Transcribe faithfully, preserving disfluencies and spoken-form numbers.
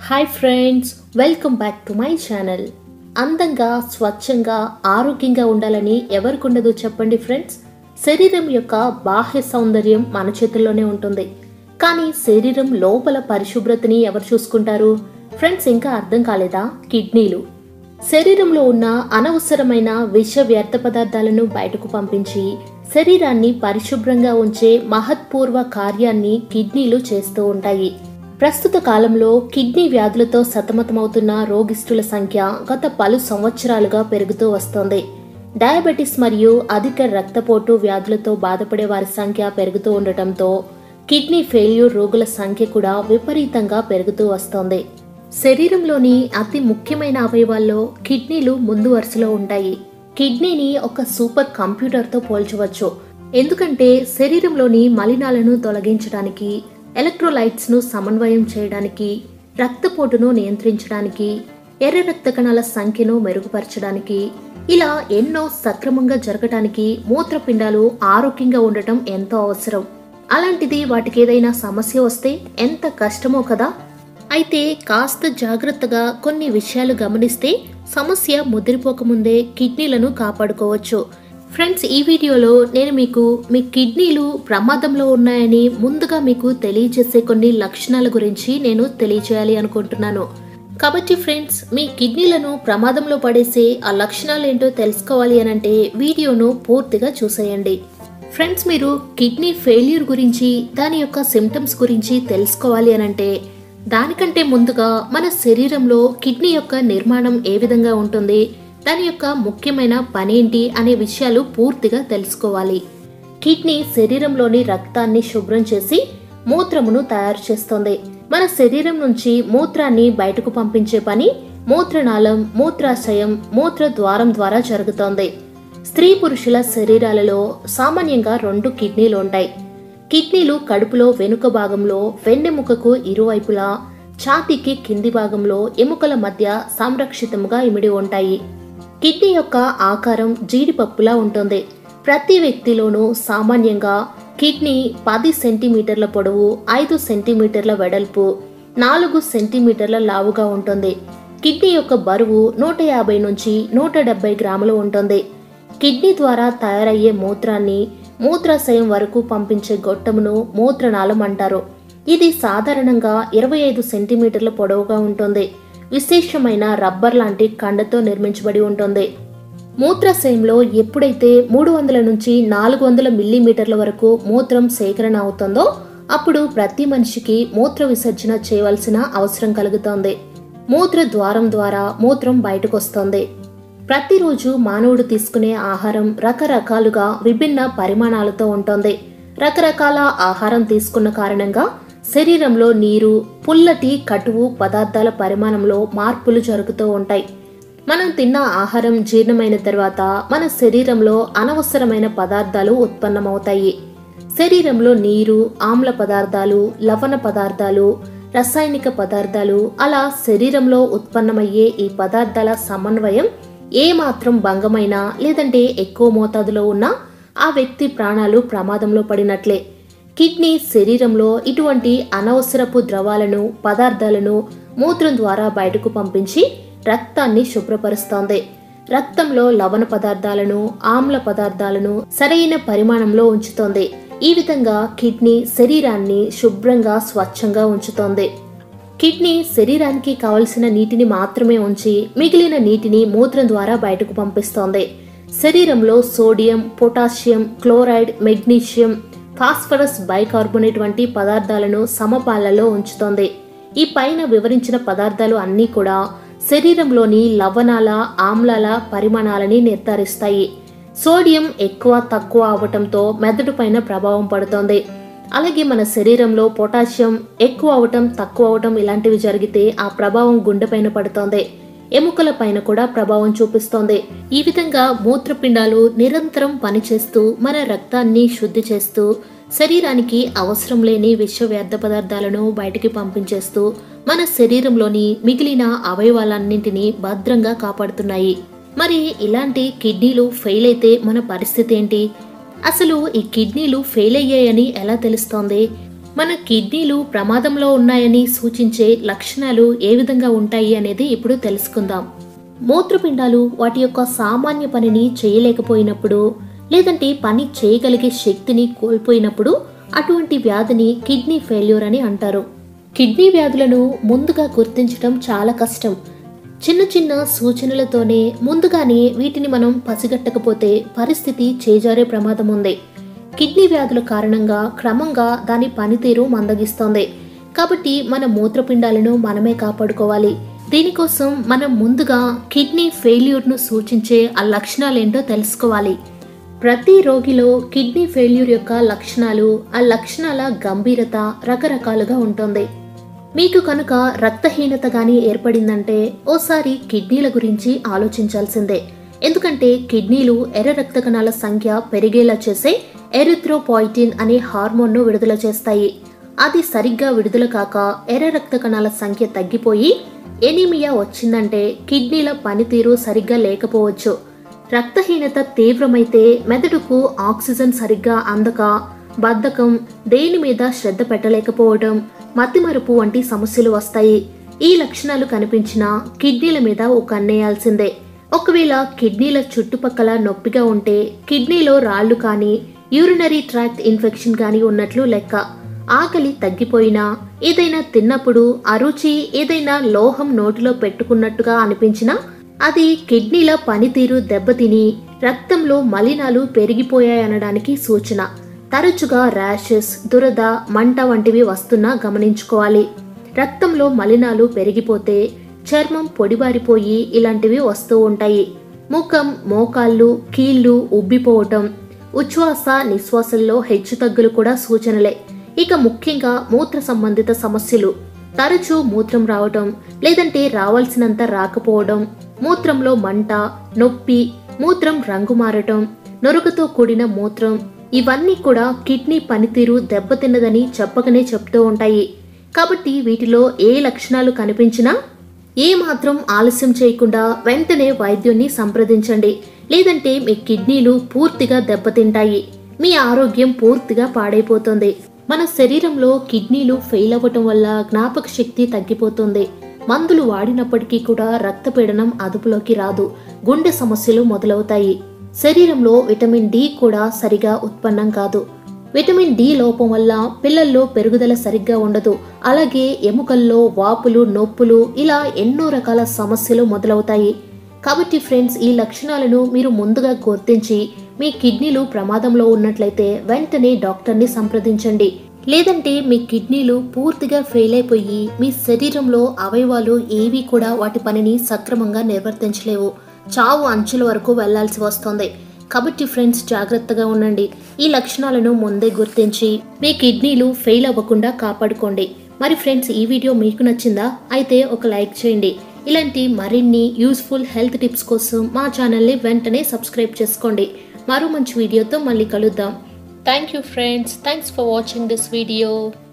Hi friends, welcome back to my channel. అందంగా, స్వచ్ఛంగా, ఆరోగ్యంగా ఉండాలని ఎవరికుండదు చెప్పండి ఫ్రెండ్స్. శరీరం యొక్క బాహ్య సౌందర్యం మన చేతుల్లోనే ఉంటుంది. కానీ శరీరం లోపల పరిశుభ్రతని ఎవరు చూసుకుంటారు ఫ్రెండ్స్? ఇంకా అర్థం కాలేదా? కిడ్నీలు. శరీరంలో ఉన్న అనవసరమైన విష వ్యర్థ పదార్థాలను బయటకు పంపించి శరీరాన్ని పరిశుభ్రంగా ఉంచే మహత్పూర్వ కార్యాన్ని కిడ్నీలు చేస్తూ ఉంటాయి. ప్రస్తుత కాలంలో కిడ్నీ వ్యాధులతో సతమతమవుతున్న రోగిష్ఠుల సంఖ్య గత పలు సంవత్సరాలుగా పెరుగుతూ వస్తోంది. డయాబెటిస్ మరియు అధిక రక్తపోటు వ్యాధులతో బాధపడే వారి సంఖ్య పెరుగుతూ ఉండటంతో కిడ్నీ ఫెయిల్యూర్ రోగుల సంఖ్య కూడా విపరీతంగా పెరుగుతూ వస్తోంది. శరీరంలోని అతి ముఖ్యమైన అవయవాల్లో కిడ్నీలు ముందు వరుసలో ఉంటాయి. కిడ్నీని ఒక సూపర్ కంప్యూటర్తో పోల్చవచ్చు. ఎందుకంటే శరీరంలోని మలినాలను తొలగించడానికి, ఎలక్ట్రోలైట్స్ ను సమన్వయం చేయడానికి, రక్తపోటును నియంత్రించడానికి, ఎర్ర రక్త కణాల సంఖ్యను మెరుగుపరచడానికి, ఇలా ఎన్నో సక్రమంగా జరగటానికి మూత్రపిండాలు ఆరోగ్యంగా ఉండటం ఎంతో అవసరం. అలాంటిది వాటికి ఏదైనా సమస్య వస్తే ఎంత కష్టమో కదా. అయితే కాస్త జాగ్రత్తగా కొన్ని విషయాలు గమనిస్తే సమస్య ముదిరిపోకముందే కిడ్నీలను కాపాడుకోవచ్చు. ఫ్రెండ్స్, ఈ వీడియోలో నేను మీకు మీ కిడ్నీలు ప్రమాదంలో ఉన్నాయని ముందుగా మీకు తెలియజేసే కొన్ని లక్షణాల గురించి నేను తెలియజేయాలి అనుకుంటున్నాను. కాబట్టి ఫ్రెండ్స్, మీ కిడ్నీలను ప్రమాదంలో పడేసే ఆ లక్షణాలు ఏంటో తెలుసుకోవాలి అనంటే వీడియోను పూర్తిగా చూసేయండి. ఫ్రెండ్స్, మీరు కిడ్నీ ఫెయిల్యూర్ గురించి, దాని యొక్క సిమ్టమ్స్ గురించి తెలుసుకోవాలి అనంటే దానికంటే ముందుగా మన శరీరంలో కిడ్నీ యొక్క నిర్మాణం ఏ విధంగా ఉంటుంది, దాని యొక్క ముఖ్యమైన పనేంటి అనే విషయాలు పూర్తిగా తెలుసుకోవాలి. కిడ్నీ శరీరంలోని రక్తాన్ని శుభ్రం చేసి మూత్రమును తయారు చేస్తుంది. మన శరీరం నుంచి మూత్రాన్ని బయటకు పంపించే పని మూత్రనాళం, మూత్రాశయం, మూత్ర ద్వారం ద్వారా జరుగుతోంది. స్త్రీ పురుషుల శరీరాలలో సామాన్యంగా రెండు కిడ్నీలు ఉంటాయి. కిడ్నీలు కడుపులో వెనుక భాగంలో వెన్నెముకకు ఇరువైపులా, ఛాతీకి కింది భాగంలో ఎముకల మధ్య సంరక్షితముగా ఇమిడి ఉంటాయి. కిడ్నీ యొక్క ఆకారం జీడిపప్పులా ఉంటుంది. ప్రతి వ్యక్తిలోనూ సామాన్యంగా కిడ్నీ పది సెంటీమీటర్ల పొడవు, ఐదు సెంటీమీటర్ల వెడల్పు, నాలుగు సెంటీమీటర్ల లావుగా ఉంటుంది. కిడ్నీ యొక్క బరువు నూట యాభై నుంచి నూట డెబ్బై గ్రాములు ఉంటుంది. కిడ్నీ ద్వారా తయారయ్యే మూత్రాన్ని మూత్రాశయం వరకు పంపించే గొట్టమును మూత్రనాళం అంటారు. ఇది సాధారణంగా ఇరవై ఐదు సెంటీమీటర్ల పొడవుగా ఉంటుంది. విశేషమైన రబ్బర్ లాంటి కండతో నిర్మించబడి ఉంటుంది. మూత్రాశయంలో ఎప్పుడైతే మూడు వందల నుంచి నాలుగు వందల మిల్లీమీటర్ల వరకు మూత్రం సేకరణ అవుతుందో అప్పుడు ప్రతి మనిషికి మూత్ర విసర్జన చేయవలసిన అవసరం కలుగుతోంది. మూత్ర ద్వారం ద్వారా మూత్రం బయటకు వస్తుంది. ప్రతిరోజు మానవుడు తీసుకునే ఆహారం రకరకాలుగా విభిన్న పరిమాణాలతో ఉంటుంది. రకరకాల ఆహారం తీసుకున్న కారణంగా శరీరంలో నీరు, పుల్లటి, కటువు పదార్థాల పరిమాణంలో మార్పులు జరుగుతూ ఉంటాయి. మనం తిన్న ఆహారం జీర్ణమైన తర్వాత మన శరీరంలో అనవసరమైన పదార్థాలు ఉత్పన్నమవుతాయి. శరీరంలో నీరు, ఆమ్ల పదార్థాలు, లవణ పదార్థాలు, రసాయనిక పదార్థాలు, అలా శరీరంలో ఉత్పన్నమయ్యే ఈ పదార్థాల సమన్వయం ఏ మాత్రం భంగమైనా లేదంటే ఎక్కువ మోతాదులో ఉన్నా ఆ వ్యక్తి ప్రాణాలు ప్రమాదంలో పడినట్లే. కిడ్నీ శరీరంలో ఇటువంటి అనవసరపు ద్రవాలను, పదార్థాలను మూత్రం ద్వారా బయటకు పంపించి రక్తాన్ని శుభ్రపరుస్తోంది. రక్తంలో లవణ పదార్థాలను, ఆమ్ల పదార్థాలను సరైన పరిమాణంలో ఉంచుతోంది. ఈ విధంగా కిడ్నీ శరీరాన్ని శుభ్రంగా, స్వచ్ఛంగా ఉంచుతోంది. కిడ్నీ శరీరానికి కావలసిన నీటిని మాత్రమే ఉంచి మిగిలిన నీటిని మూత్రం ద్వారా బయటకు పంపిస్తోంది. శరీరంలో sodium, potassium, chloride, magnesium, phosphorus, bicarbonate వంటి పదార్థాలను సమపాలలో ఉంచుతోంది. ఈ పైన వివరించిన పదార్థాలు అన్నీ కూడా శరీరంలోని లవణాల, ఆమ్లాల పరిమాణాలని నిర్ధారిస్తాయి. సోడియం ఎక్కువ, తక్కువ అవటంతో మెదడు పైన ప్రభావం పడుతోంది. అలాగే మన శరీరంలో పొటాషియం ఎక్కువ అవటం, తక్కువ అవటం ఇలాంటివి జరిగితే ఆ ప్రభావం గుండెపైన పడుతోంది. ఎముకల పైన కూడా ప్రభావం చూపిస్తోంది. ఈ విధంగా మూత్రపిండాలు నిరంతరం పనిచేస్తూ మన రక్తాన్ని శుద్ధి చేస్తూ శరీరానికి అవసరం లేని విష వ్యర్థ పదార్థాలను బయటికి పంపించేస్తూ మన శరీరంలోని మిగిలిన అవయవాలన్నింటినీ భద్రంగా కాపాడుతున్నాయి. మరి ఇలాంటి కిడ్నీలు ఫెయిల్ అయితే మన పరిస్థితి ఏంటి? అసలు ఈ కిడ్నీలు ఫెయిల్ అయ్యాయని ఎలా తెలుస్తోంది? మన కిడ్నీలు ప్రమాదంలో ఉన్నాయని సూచించే లక్షణాలు ఏ విధంగా ఉంటాయి అనేది ఇప్పుడు తెలుసుకుందాం. మూత్రపిండాలు వాటి యొక్క సామాన్య పనిని చేయలేకపోయినప్పుడు, లేదంటే పని చేయగలిగే శక్తిని కోల్పోయినప్పుడు అటువంటి వ్యాధిని కిడ్నీ ఫెయిల్యూర్ అని అంటారు. కిడ్నీ వ్యాధులను ముందుగా గుర్తించడం చాలా కష్టం. చిన్న చిన్న సూచనలతోనే ముందుగానే వీటిని మనం పసిగట్టకపోతే పరిస్థితి చేజారే ప్రమాదం ఉంది. కిడ్నీ వ్యాధుల కారణంగా క్రమంగా దాని పనితీరు మందగిస్తోంది. కాబట్టి మన మూత్రపిండాలను మనమే కాపాడుకోవాలి. దీనికోసం మనం ముందుగా కిడ్నీ ఫెయిల్యూర్ను సూచించే ఆ లక్షణాలేంటో తెలుసుకోవాలి. ప్రతి రోగిలో కిడ్నీ ఫెయిల్యూర్ యొక్క లక్షణాలు, ఆ లక్షణాల గంభీరత రకరకాలుగా ఉంటుంది. మీకు కనుక రక్తహీనత గానీ ఏర్పడిందంటే ఓసారి కిడ్నీల గురించి ఆలోచించాల్సిందే. ఎందుకంటే కిడ్నీలు ఎర్ర రక్త కణాల సంఖ్య పెరిగేలా చేసే ఎరిథ్రోపాయిటిన్ అనే హార్మోన్ను విడుదల చేస్తాయి. అది సరిగ్గా విడుదల కాక ఎర్ర రక్త కణాల సంఖ్య తగ్గిపోయి ఎనీమియా వచ్చిందంటే కిడ్నీల పనితీరు సరిగ్గా లేకపోవచ్చు. రక్తహీనత తీవ్రమైతే మెదడుకు ఆక్సిజన్ సరిగ్గా అందక బద్ధకం, దేని మీద శ్రద్ధ పెట్టలేకపోవడం, మతిమరుపు వంటి సమస్యలు వస్తాయి. ఈ లక్షణాలు కనిపించినా కిడ్నీల మీద ఓ కన్నేయాల్సిందే. ఒకవేళ కిడ్నీల చుట్టుపక్కల నొప్పిగా ఉంటే కిడ్నీలో రాళ్లు కానీ, యూరినరీ ట్రాక్ట్ ఇన్ఫెక్షన్ కానీ ఉన్నట్లు లెక్క. ఆకలి తగ్గిపోయినా, ఏదైనా తిన్నప్పుడు అరుచి, ఏదైనా లోహం నోటిలో పెట్టుకున్నట్టుగా అనిపించినా అది కిడ్నీల పనితీరు దెబ్బతిని రక్తంలో మలినాలు పెరిగిపోయాయనడానికి సూచన. తరచుగా ర్యాషెస్, దురద, మంట వంటివి వస్తున్నా గమనించుకోవాలి. రక్తంలో మలినాలు పెరిగిపోతే చర్మం పొడిబారిపోయి ఇలాంటివి వస్తూ ఉంటాయి. ముఖం, మోకాళ్ళు, కీళ్లు ఉబ్బిపోవటం, ఉచ్ఛ్వాస నిశ్వాసంలో హెచ్చుతగ్గులు కూడా సూచనలే. ఇక ముఖ్యంగా మూత్ర సంబంధిత సమస్యలు, తరచూ మూత్రం రావటం, లేదంటే రావాల్సినంత రాకపోవడం, మూత్రంలో మంట, నొప్పి, మూత్రం రంగు మారటం, నొరగతో కూడిన మూత్రం, ఇవన్నీ కూడా కిడ్నీ పనితీరు దెబ్బతిన్నదని చెప్పకనే చెప్తూ ఉంటాయి. కాబట్టి వీటిలో ఏ లక్షణాలు కనిపించినా ఏ మాత్రం ఆలస్యం చేయకుండా వెంటనే వైద్యుని సంప్రదించండి. లేదంటే మీ కిడ్నీలు పూర్తిగా దెబ్బతింటాయి, మీ ఆరోగ్యం పూర్తిగా పాడైపోతుంది. మన శరీరంలో కిడ్నీలు ఫెయిల్ అవ్వటం వల్ల జ్ఞాపక శక్తి తగ్గిపోతుంది. మందులు వాడినప్పటికీ కూడా రక్తపీడనం అదుపులోకి రాదు, గుండె సమస్యలు మొదలవుతాయి. శరీరంలో విటమిన్ డి కూడా సరిగా ఉత్పన్నం కాదు. విటమిన్ డి లోపం వల్ల పిల్లల్లో పెరుగుదల సరిగ్గా ఉండదు. అలాగే ఎముకల్లో వాపులు, నొప్పులు, ఇలా ఎన్నో రకాల సమస్యలు మొదలవుతాయి. కాబట్టి ఫ్రెండ్స్, ఈ లక్షణాలను మీరు ముందుగా గుర్తించి మీ కిడ్నీలు ప్రమాదంలో ఉన్నట్లయితే వెంటనే డాక్టర్ని సంప్రదించండి. లేదంటే మీ కిడ్నీలు పూర్తిగా ఫెయిల్ అయిపోయి మీ శరీరంలో అవయవాలు ఏవి కూడా వాటి పనిని సక్రమంగా నిర్వర్తించలేవు, చావు అంచుల వరకు వెళ్లాల్సి వస్తుంది. కాబట్టి ఫ్రెండ్స్, జాగ్రత్తగా ఉండండి. ఈ లక్షణాలను ముందే గుర్తించి మీ కిడ్నీలు ఫెయిల్ అవ్వకుండా కాపాడుకోండి. మరి ఫ్రెండ్స్, ఈ వీడియో మీకు నచ్చిందా? అయితే ఒక లైక్ చేయండి. ఇలాంటి మరిన్ని యూస్ఫుల్ హెల్త్ టిప్స్ కోసం మా ఛానల్ని వెంటనే సబ్స్క్రైబ్ చేసుకోండి. మరో మంచి వీడియోతో మళ్ళీ కలుద్దాం. Thank you friends. Thanks for watching this video.